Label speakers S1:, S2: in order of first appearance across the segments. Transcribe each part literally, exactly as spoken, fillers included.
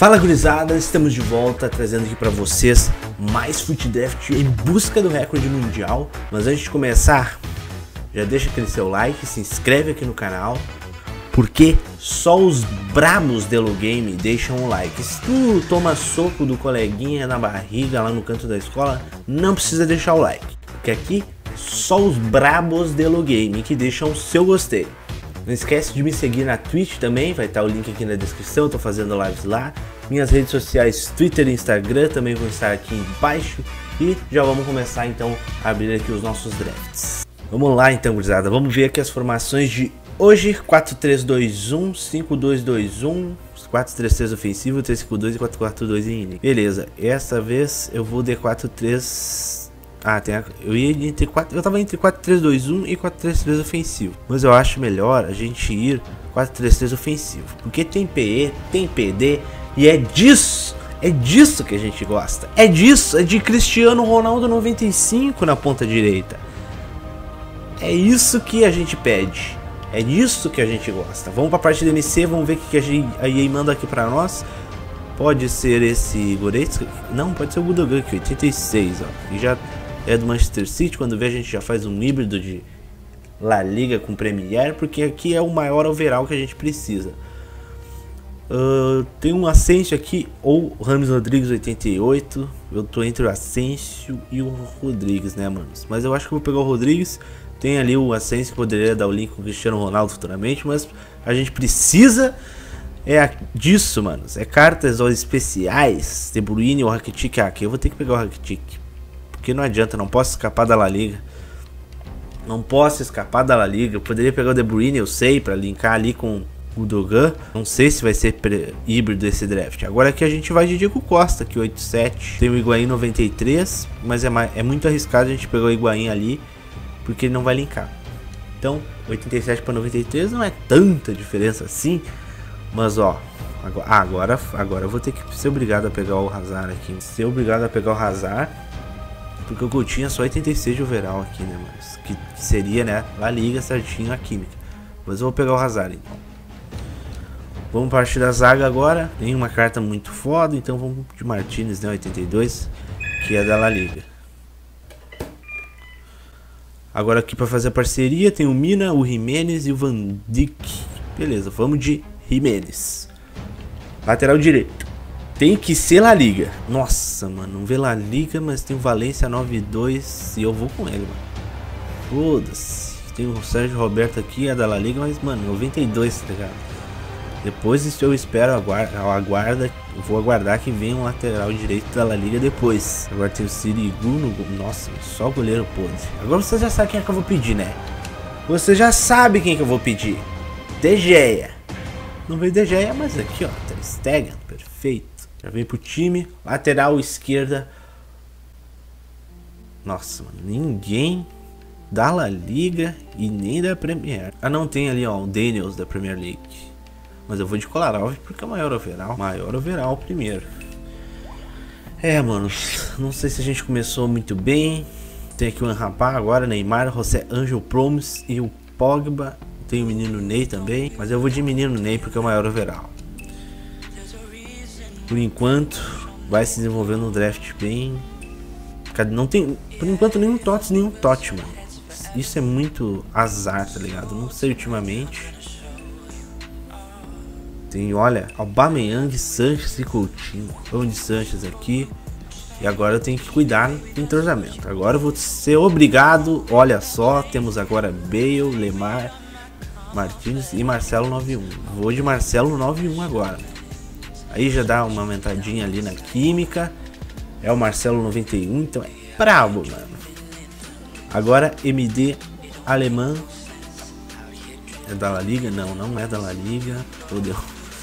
S1: Fala gurizada, estamos de volta trazendo aqui pra vocês mais FUT Draft em busca do recorde mundial. Mas antes de começar, já deixa aquele seu like, se inscreve aqui no canal, porque só os brabos de Elo Game deixam o like. Se tu toma soco do coleguinha na barriga lá no canto da escola, não precisa deixar o like, porque aqui só os brabos de Elo Game que deixam o seu gostei. Não esquece de me seguir na Twitch também, vai estar o link aqui na descrição, tô fazendo lives lá. Minhas redes sociais, Twitter e Instagram também vão estar aqui embaixo. E já vamos começar então a abrir aqui os nossos drafts. Vamos lá então, gurizada, vamos ver aqui as formações de hoje. Quatro três dois um, cinco dois dois um, quatro três três ofensivo, três cinco dois e quatro quatro dois em inning. Beleza, essa vez eu vou de quatro três... Ah, tem a... eu ia entre quatro, eu tava entre quatro três dois um e quatro três três ofensivo, mas eu acho melhor a gente ir quatro três três ofensivo, porque tem P E, tem P D e é disso, é disso que a gente gosta. É disso, é de Cristiano Ronaldo noventa e cinco na ponta direita. É isso que a gente pede. É disso que a gente gosta. Vamos pra parte do M C, vamos ver o que a E A manda aqui pra nós. Pode ser esse Goretzka, não, pode ser o Gundogan aqui, oitenta e seis, ó, e já é do Manchester City. Quando vê, a gente já faz um híbrido de La Liga com Premier, porque aqui é o maior overall que a gente precisa. Uh, tem um Asensio aqui, ou o Rames Rodrigues oitenta e oito. Eu tô entre o Asensio e o Rodrigues, né, manos? Mas eu acho que eu vou pegar o Rodrigues. Tem ali o Asensio que poderia dar o link com o Cristiano Ronaldo futuramente, mas a gente precisa é disso, manos. É cartas ou especiais, De Bruyne ou Rakitic. Ah, aqui eu vou ter que pegar o Rakitic, porque não adianta, não posso escapar da La Liga. Não posso escapar da La Liga. Eu poderia pegar o De Bruyne, eu sei, para linkar ali com o Dogan. Não sei se vai ser híbrido esse draft. Agora aqui a gente vai de Diego Costa, que oitenta e sete. Tem o Higuaín noventa e três, mas é, mais, é muito arriscado a gente pegar o Higuaín ali, porque ele não vai linkar. Então, oitenta e sete para noventa e três não é tanta diferença assim. Mas ó, agora, agora, agora eu vou ter que ser obrigado a pegar o Hazard aqui. Ser obrigado a pegar o Hazard, porque o Coutinho é só oitenta e seis de overall aqui, né, mas que, que seria, né, La Liga certinho a química. Mas eu vou pegar o Hazard então. Vamos partir da zaga agora. Tem uma carta muito foda, então vamos de Martinez, né, oitenta e dois, que é da La Liga. Agora aqui para fazer a parceria tem o Mina, o Jimenez e o Van Dijk. Beleza, vamos de Jimenez. Lateral direito. Tem que ser La Liga. Nossa, mano, não vê La Liga, mas tem o Valência noventa e dois e eu vou com ele, mano. Foda-se. Tem o Sérgio Roberto aqui, é da La Liga, mas, mano, noventa e dois, tá ligado? Depois disso eu espero, aguarda, aguarda, eu vou aguardar que venha um lateral direito da La Liga depois. Agora tem o Sirigu no... Nossa, só o goleiro podre. Agora você já sabe quem é que eu vou pedir, né? Você já sabe quem que eu vou pedir. De Gea. Não veio De Gea, mas aqui, ó, Ter Stegen, perfeito. Já vem pro time, lateral esquerda. Nossa, mano, ninguém da La Liga e nem da Premier. Ah, não, tem ali, ó, o Daniels da Premier League. Mas eu vou de Kolarov porque é o maior overall. Maior overall primeiro. É, mano, não sei se a gente começou muito bem. Tem aqui o Anrapá agora, Neymar, José Angel Promes e o Pogba. Tem o menino Ney também, mas eu vou de menino Ney porque é o maior overall. Por enquanto, vai se desenvolvendo um draft bem... Não tem, por enquanto, nenhum Tots, nenhum Tot, mano. Isso é muito azar, tá ligado? Não sei ultimamente. Tem, olha, Aubameyang, Sanches e Coutinho. Vamos de Sanches aqui. E agora eu tenho que cuidar do entrosamento. Agora eu vou ser obrigado. Olha só, temos agora Bale, Lemar, Martins e Marcelo noventa e um. Vou de Marcelo noventa e um agora. Aí já dá uma aumentadinha ali na química. É o Marcelo noventa e um, então é brabo, mano. Agora M D alemã. É da La Liga? Não, não é da La Liga. Fodeu.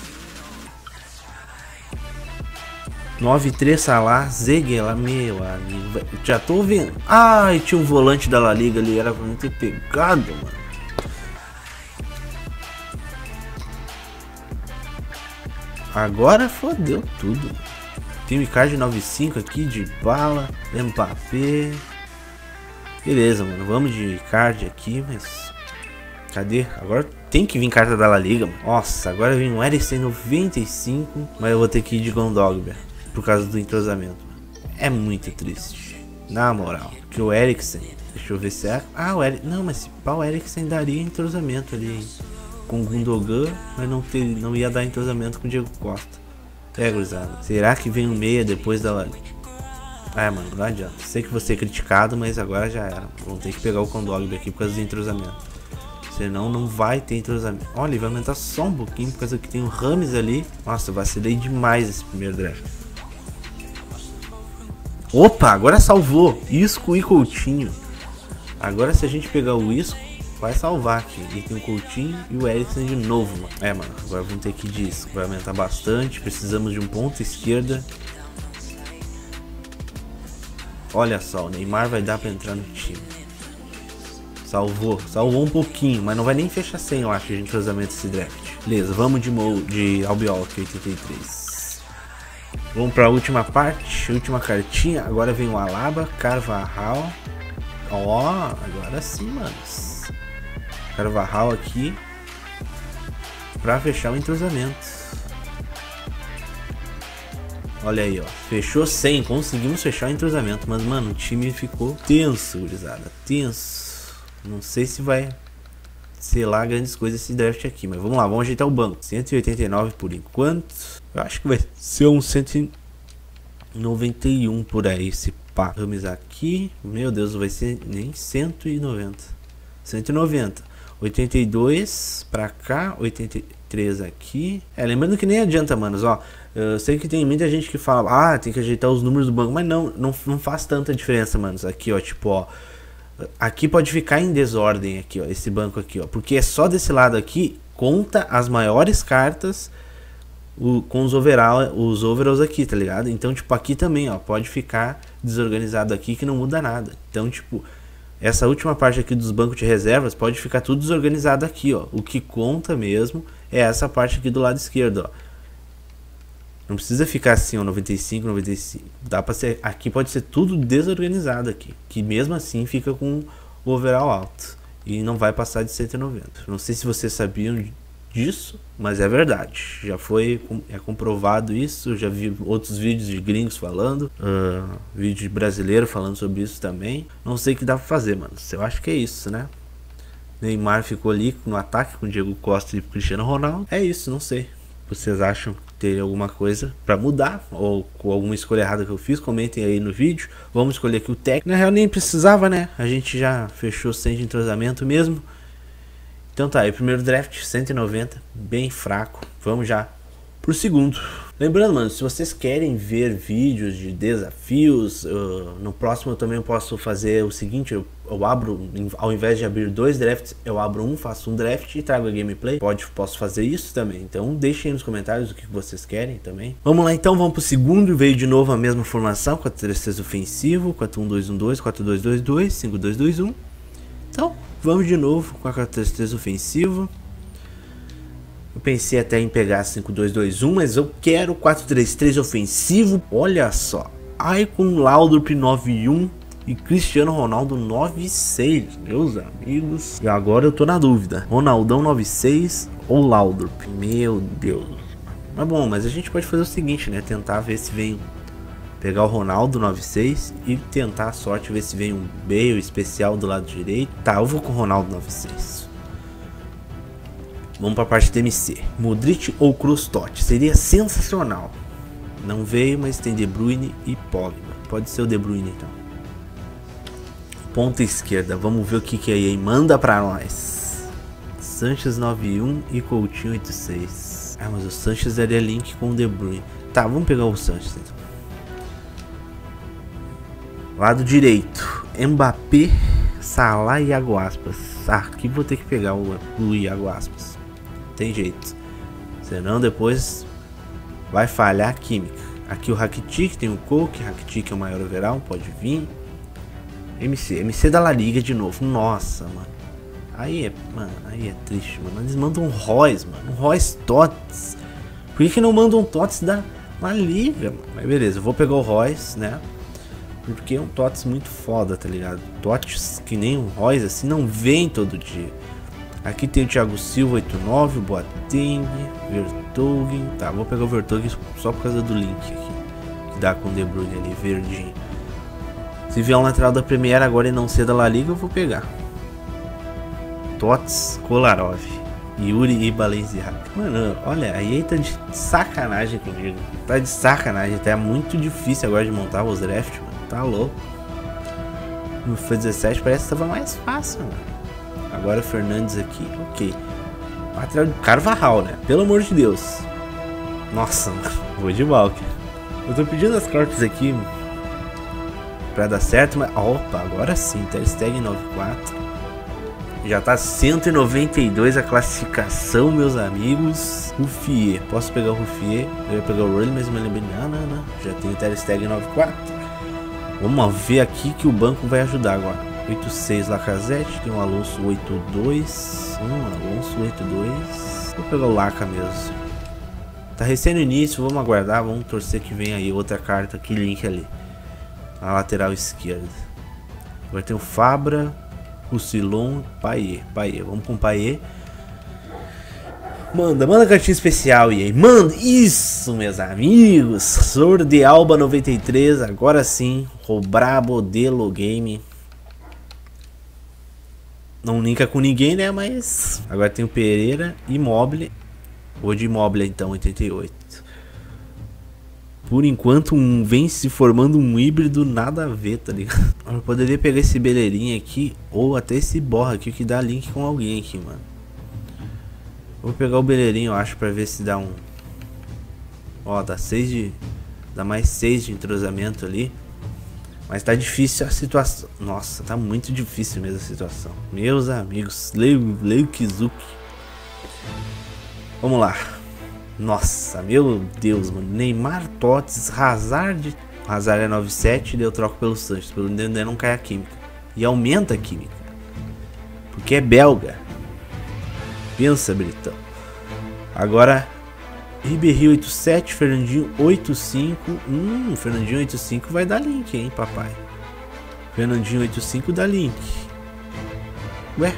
S1: noventa e três Salah, Zeguela, meu amigo. Já tô vendo. Ai, tinha um volante da La Liga ali. Era pra não ter pegado, mano. Agora fodeu tudo. Tem o Icardi noventa e cinco aqui, de bala, Mbappé. Beleza, mano, vamos de Icardi aqui, mas... Cadê? Agora tem que vir carta da La Liga. Nossa, agora vem um Eriksen noventa e cinco, mas eu vou ter que ir de Gondogba por causa do entrosamento. É muito triste, na moral. Que o Eriksen, deixa eu ver se é... Ah, o Eriksen... Não, mas pá, o Eriksen daria entrosamento ali, hein? Com o Gundogan, mas não, ter... não ia dar entrosamento com o Diego Costa. É, gurizada. Será que vem um meia depois da La Liga? Ah, mano, não adianta. Sei que vou ser criticado, mas agora já era. Vamos ter que pegar o Gondogba aqui por causa do entrosamento. Senão não vai ter entrosamento. Olha, ele vai aumentar só um pouquinho por causa que tem o Rames ali. Nossa, eu vacilei demais esse primeiro draft. Opa, agora salvou. Isco e Coutinho. Agora se a gente pegar o Isco, vai salvar aqui. E tem o Coutinho e o Eriksen de novo, mano. É, mano, agora vamos ter que ir de Isco. Vai aumentar bastante. Precisamos de um ponto esquerda. Olha só, o Neymar vai dar pra entrar no time. Salvou, salvou um pouquinho, mas não vai nem fechar cem, eu acho, de entrosamento esse draft. Beleza, vamos de, Mo, de Albiol aqui, oitenta e três. Vamos pra última parte, última cartinha. Agora vem o Alaba, Carvajal. Ó, agora sim, manos. Carvajal aqui pra fechar o entrosamento. Olha aí, ó. Fechou cem, conseguimos fechar o entrosamento. Mas, mano, o time ficou tenso, gurizada. Tenso. Não sei se vai, sei lá, grandes coisas esse draft aqui. Mas vamos lá, vamos ajeitar o banco. cento e oitenta e nove por enquanto. Eu acho que vai ser um cento e noventa e um por aí, esse pá. Vamos aqui. Meu Deus, não vai ser nem cento e noventa. cento e noventa. oitenta e dois pra cá. oitenta e três aqui. É, lembrando que nem adianta, manos, ó. Eu sei que tem muita gente que fala, ah, tem que ajeitar os números do banco. Mas não, não, não faz tanta diferença, manos. Aqui, ó, tipo, ó. Aqui pode ficar em desordem aqui, ó, esse banco aqui, ó, porque é só desse lado aqui conta as maiores cartas o, com os overall, os overalls aqui, tá ligado? Então, tipo, aqui também, ó, pode ficar desorganizado aqui que não muda nada. Então, tipo, essa última parte aqui dos bancos de reservas pode ficar tudo desorganizado aqui, ó. O que conta mesmo é essa parte aqui do lado esquerdo, ó. Não precisa ficar assim, ó, noventa e cinco, noventa e cinco. Dá pra ser, aqui pode ser tudo desorganizado aqui, que mesmo assim fica com o overall alto e não vai passar de cento e noventa. Não sei se vocês sabiam disso, mas é verdade. Já foi, é comprovado isso. Já vi outros vídeos de gringos falando, uh, vídeo de brasileiro falando sobre isso também. Não sei o que dá pra fazer, mano. Eu acho que é isso, né? Neymar ficou ali no ataque com o Diego Costa e o Cristiano Ronaldo. É isso, não sei. Vocês acham que teria alguma coisa pra mudar? Ou com alguma escolha errada que eu fiz? Comentem aí no vídeo. Vamos escolher aqui o técnico. Na real nem precisava, né? A gente já fechou sem de entrosamento mesmo. Então tá aí, primeiro draft, cento e noventa. Bem fraco. Vamos já pro segundo. Lembrando, mano, se vocês querem ver vídeos de desafios, uh, no próximo eu também posso fazer o seguinte, eu, eu abro, ao invés de abrir dois drafts, eu abro um, faço um draft e trago a gameplay. Pode, posso fazer isso também, então deixem aí nos comentários o que vocês querem também. Vamos lá então, vamos pro segundo, veio de novo a mesma formação, quatro três três ofensivo, quatro um dois um dois, quatro dois dois dois, cinco dois dois um. Então, vamos de novo com a quatro três três ofensivo. Eu pensei até em pegar cinco dois dois um, mas eu quero quatro três três ofensivo. Olha só, Icon Laudrup nove um e Cristiano Ronaldo nove seis, meus amigos. E agora eu tô na dúvida, Ronaldão nove seis ou Laudrup. Meu Deus. Mas bom, mas a gente pode fazer o seguinte, né? Tentar ver se vem, pegar o Ronaldo nove seis e tentar a sorte, ver se vem um Bale especial do lado direito. Tá, eu vou com o Ronaldo nove seis. Vamos para a parte de M C. Modric ou Kroos Totti? Seria sensacional. Não veio, mas tem De Bruyne e Pogba. Pode ser o De Bruyne então. Ponta esquerda. Vamos ver o que que é aí. Manda para nós. Sanches nove um e Coutinho oito seis. Ah, mas o Sanches daria link com o De Bruyne. Tá, vamos pegar o Sanches então. Lado direito. Mbappé, Salah e Iago Aspas. Ah, aqui vou ter que pegar o, o Iago Aspas. Tem jeito, senão depois vai falhar a química. Aqui o Rakitic, tem o Coke, Rakitic é o maior overall, pode vir. M C, M C da La Liga de novo. Nossa, mano. Aí é, mano, aí é triste, mano. Eles mandam um Royce, mano, um Royce Tots. Por que que não mandam um Tots da La Liga, mano? Mas beleza, eu vou pegar o Royce, né? Porque é um Tots muito foda, tá ligado? Tots que nem um Royce assim não vem todo dia. Aqui tem o Thiago Silva, oitenta e nove, o Boateng, Vertonghen. Tá, vou pegar o Vertonghen só por causa do link aqui. Que dá com o De Bruyne ali, verdinho. Se vier um lateral da Premier agora e não ser da La Liga, eu vou pegar. Tots, Kolarov, Yuri e Balenciaga. Mano, olha, a E A tá de sacanagem comigo. Tá de sacanagem, tá muito difícil agora de montar os draft, mano. Tá louco. No FIFA dezessete parece que tava mais fácil, mano. Agora o Fernandes aqui, ok. Lateral de Carvajal, né? Pelo amor de Deus. Nossa, mano, vou de Walker. Eu tô pedindo as cartas aqui pra dar certo, mas... Opa, agora sim, Ter Stegen noventa e quatro. Já tá cento e noventa e dois a classificação, meus amigos. Ruffier, posso pegar o Ruffier? Eu ia pegar o Rolling, mas me lembrei, não, não, não. Já tem o Ter Stegen noventa e quatro. Vamos ver aqui que o banco vai ajudar agora. oitenta e seis Lacazette, tem um Alonso oitenta e dois. Hum, Alonso oitenta e dois. Vou pegar o Laca mesmo. Tá recém no início, vamos aguardar, vamos torcer que venha aí outra carta, que link ali. Na lateral esquerda. Agora tem o Fabra, o Silon, Payet. Payet, vamos com o Payet. Manda, manda cartinha especial e aí, manda, isso meus amigos. Jordi Alba noventa e três, agora sim, o brabo Delo Game. Não linka com ninguém, né, mas agora tem o Pereira, Immobile. Vou de Immobile então, oitenta e oito. Por enquanto um, vem se formando um híbrido nada a ver, tá ligado? Eu poderia pegar esse Belleirinho aqui, ou até esse Borra aqui, que dá link com alguém aqui, mano. Vou pegar o Belleirinho, eu acho, pra ver se dá um... Ó, dá seis de... Dá mais seis de entrosamento ali. Mas tá difícil a situação. Nossa, tá muito difícil mesmo a situação. Meus amigos, leio, leio Kizuki. Vamos lá. Nossa, meu Deus, mano. Neymar, Tots, Hazard. Hazard é noventa e sete, daí eu troco pelo Sanches. Pelo menos não cai a química. E aumenta a química. Porque é belga. Pensa, Britão. Agora, Ribéry oitenta e sete, Fernandinho oitenta e cinco. Hum, Fernandinho oitenta e cinco vai dar link, hein, papai. Fernandinho oitenta e cinco dá link. Ué.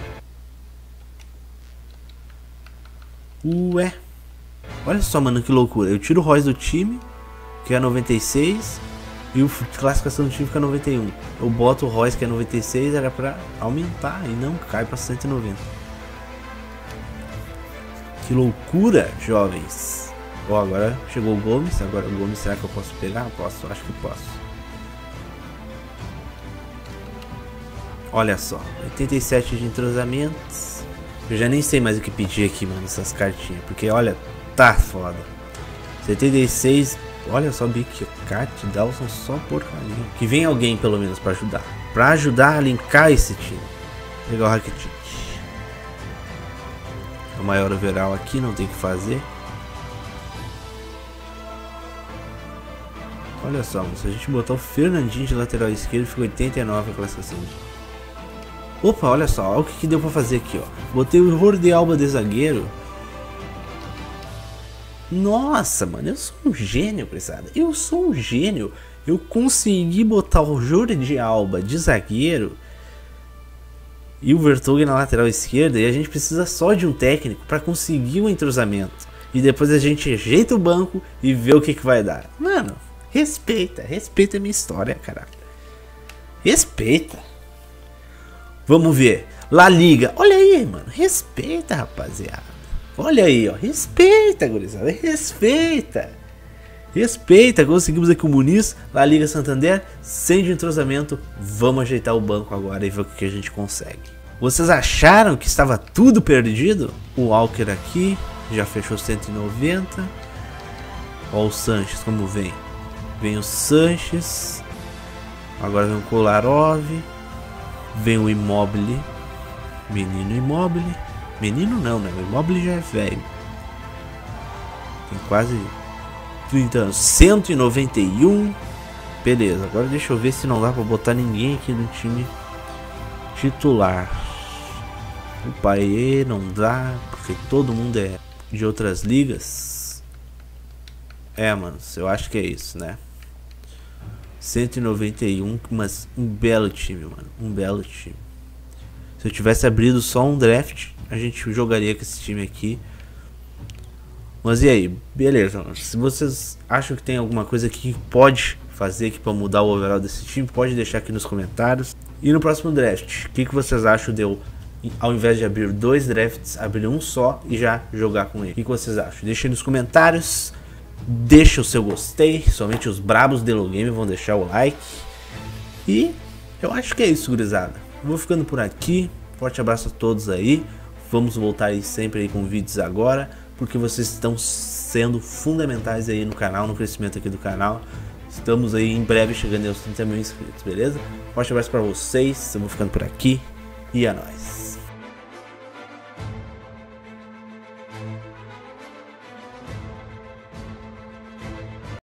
S1: Ué. Olha só, mano, que loucura. Eu tiro o Royce do time, que é noventa e seis, e o classificação do time fica noventa e um. Eu boto o Royce, que é noventa e seis, era pra aumentar, e não cai pra cento e noventa. Que loucura, jovens. Ó, agora chegou o Gomes. Agora o Gomes, será que eu posso pegar? Posso, acho que posso. Olha só, oitenta e sete de entrosamentos. Eu já nem sei mais o que pedir aqui, mano, essas cartinhas. Porque, olha, tá foda. setenta e seis, olha só, Bic, Cat, Dawson, só porcaria. Que vem alguém, pelo menos, pra ajudar. Pra ajudar a linkar esse time. Vou pegar o Rakitic. O maior overall aqui, não tem o que fazer. Olha só, se a gente botar o Fernandinho de lateral esquerdo, fica oitenta e nove a classificação. Opa, olha só, olha o que, que deu pra fazer aqui, ó. Botei o Jordi Alba de zagueiro. Nossa, mano, eu sou um gênio, prezada. Eu sou um gênio. Eu consegui botar o Jordi Alba de zagueiro e o Vertonghen na lateral esquerda, e a gente precisa só de um técnico para conseguir o entrosamento. E depois a gente ajeita o banco e vê o que, que vai dar. Mano, respeita, respeita a minha história, caralho. Respeita. Vamos ver. La Liga, olha aí, mano. Respeita, rapaziada. Olha aí, ó. Respeita, gurizada. Respeita. Respeita. Conseguimos aqui o Muniz, La Liga Santander, sem de entrosamento. Vamos ajeitar o banco agora e ver o que a gente consegue. Vocês acharam que estava tudo perdido? O Walker aqui já fechou cento e noventa. Ó o Sanches como vem. Vem o Sanches. Agora vem o Kolarov. Vem o Immobile. Menino Immobile. Menino não, né? O Immobile já é velho. Tem quase trinta anos. cento e noventa e um. Beleza, agora deixa eu ver se não dá pra botar ninguém aqui no time titular. O Payet não dá, porque todo mundo é de outras ligas. É, mano, eu acho que é isso, né? cento e noventa e um, mas um belo time, mano. Um belo time. Se eu tivesse abrido só um draft, a gente jogaria com esse time aqui. Mas e aí? Beleza. Se vocês acham que tem alguma coisa que pode fazer aqui para mudar o overall desse time, pode deixar aqui nos comentários. E no próximo draft, o que, que vocês acham de eu, ao invés de abrir dois drafts, abrir um só e já jogar com ele? O que, que vocês acham? Deixa aí nos comentários. Deixa o seu gostei. Somente os brabos de Elogame vão deixar o like. E eu acho que é isso, gurizada. Vou ficando por aqui. Forte abraço a todos aí. Vamos voltar aí sempre aí com vídeos agora, porque vocês estão sendo fundamentais aí no canal, no crescimento aqui do canal. Estamos aí em breve chegando aos trinta mil inscritos, beleza? Forte abraço pra vocês, eu vou ficando por aqui e é nóis.